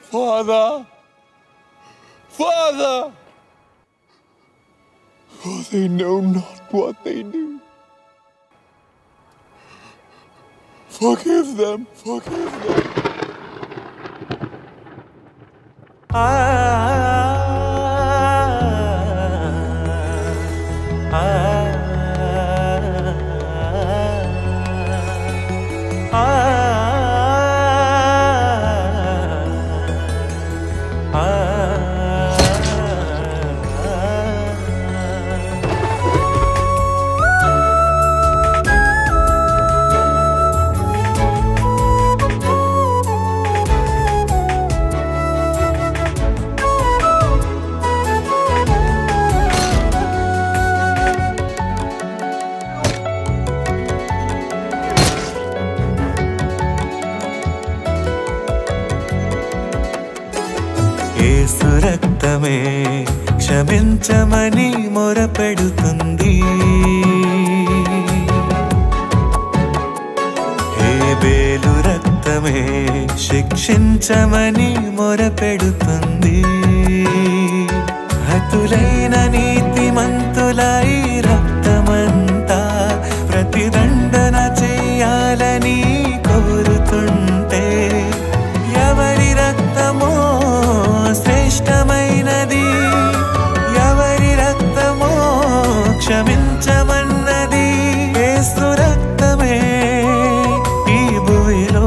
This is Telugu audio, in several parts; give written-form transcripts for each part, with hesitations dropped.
Father, Father, for they know not what they do. Forgive them, forgive them. యేసు రక్తమే క్షమించమని మొరపెడుతుంది. హేబేలు రక్తమే శిక్షించమని మొరపెడుతుంది. హతులైన నీతిమంతులై రక్తమంతా ప్రతిదండన చేయాలని కోరుతుంటే ఎవరి రక్తమో శ్రేష్టమైనది, ఎవరి రక్తమో క్షమించమన్నది. యేసు రక్తమే ఈ భూమిలో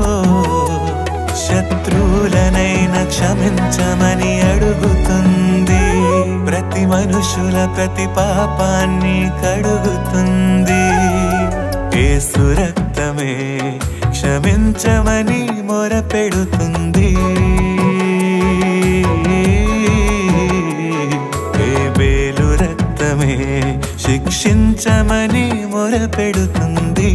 శత్రువులనైనా క్షమించమని అడుగుతుంది. ప్రతి మనుషుల ప్రతి పాపాన్ని కడుగుతుంది. యేసు రక్తమే క్షమించమని మొరపెడుతుంది. హేబేలు రక్తమే శిక్షించమని మొరపెడుతుంది.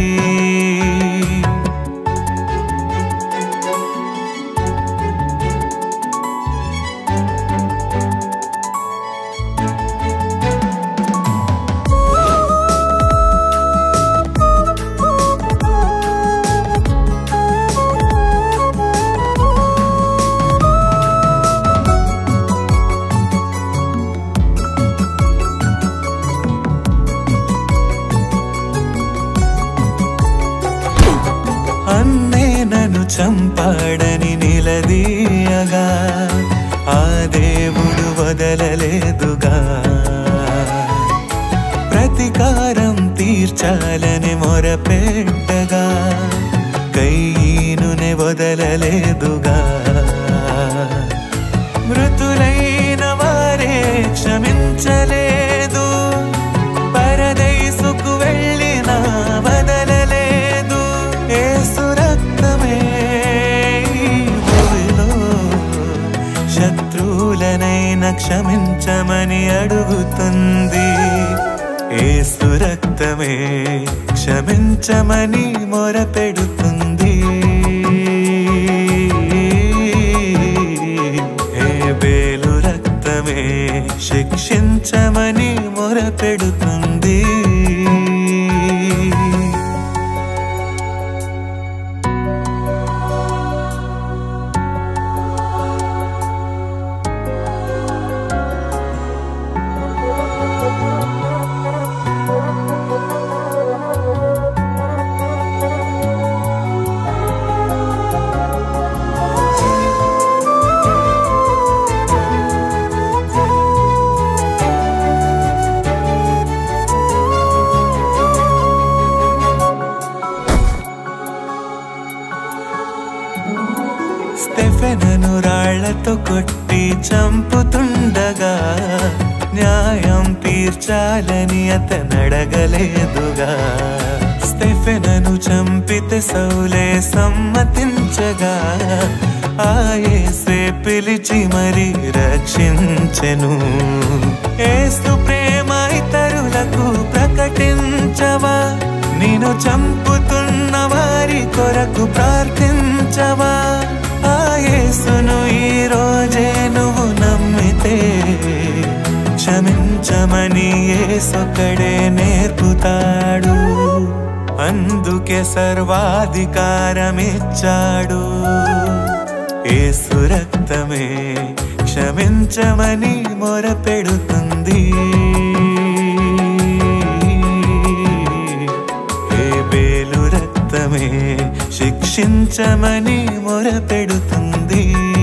అన్నే నన్ను చంపాడని నిలదీయగా ఆ దేవుడు వదలలేదుగా. ప్రతీకారం తీర్చాలని మొరపెట్టగా కయీనునే వదలలేదుగా. మృతులైన వారే క్షమించలేదు, పరదైసుకు వెళ్ళిన వదలలేదు. యేసు రక్తమే భూమిలో శత్రువులనైనా క్షమించమని అడుగుతుంది. యేసు రక్తమే క్షమించమని మొరపెడుతుంది. హేబేలు రక్తమే శిక్షించమని మొరపెడుతుంది. స్టెఫెనును రాళ్లతో కొట్టి చంపుతుండగా న్యాయం తీర్చాలని అతనడగలేదుగా. స్టెఫెనును చంపితే సౌలే సమ్మతించగా ఆ యేసే పిలిచి మరి రక్షించెను. యేసు ప్రేమ ఇతరులకు ప్రకటించవా, నిన్ను చంపుతున్న వారి కొరకు ప్రార్థించవా. ఆ యేసును ఈ రోజే నువ్వు నమ్మితే క్షమించమని యేసొక్కడే నేర్పుతాడు. అందుకే సర్వాధికారమిచ్చాడు. యేసు రక్తమే క్షమించమని మొరపెడుతుంది. హేబేలు రక్తమే శిక్షించమని మొరపెడుతుంది.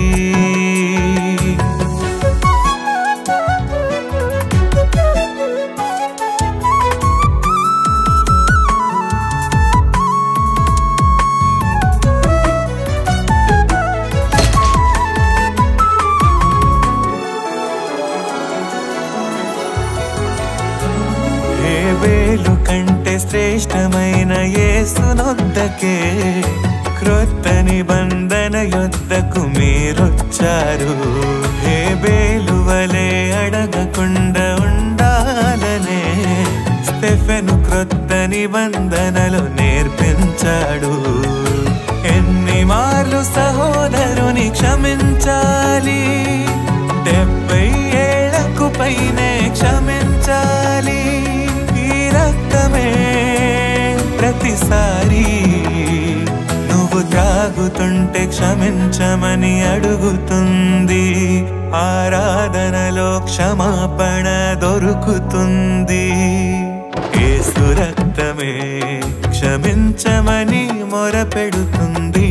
హేబేలు కంటే శ్రేష్టమైన యేసునొద్దకే క్రొత్త నిబంధన యొద్దకు మీరొచ్చారు. హేబేలు వలె అడగకుండా ఉండాలనే స్టెఫెను క్రొత్త నిబంధనలు నేర్పించాడు. ఎన్ని మార్లు సహోదరుని క్షమించాలి? 70 ఏళ్లకు పైనే క్షమించాలి. ఈ రక్తమే ప్రతిసారి నువ్వు త్రాగుతుంటే క్షమించమని అడుగుతుంది. ఆరాధనలో క్షమాపణ దొరుకుతుంది. యేసు రక్తమే క్షమించమని మొరపెడుతుంది.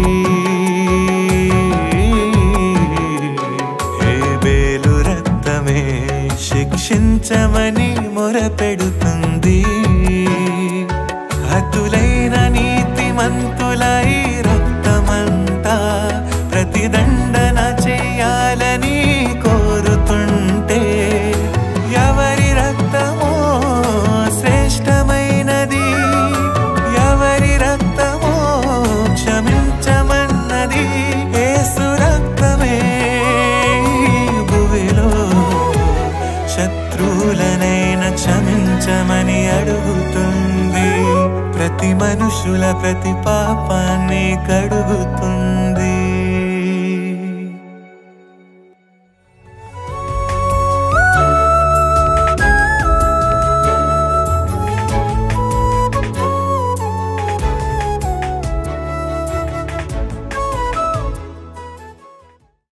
హేబేలు రక్తమే శిక్షించమని మొరపెడుతుంది. హతులైన నీతిమంతులై రక్తమంతా ప్రతిదండన చేయాలని కోరుతుంటే ఎవరి రక్తమో శ్రేష్టమైనది, ఎవరి రక్తమో క్షమించమన్నది. యేసు రక్తమే భూమిలో శత్రువులనైనా క్షమించమని అడుగుతుంది. ప్రతి మనుషుల ప్రతి పాపాన్ని కడుగుతుంది.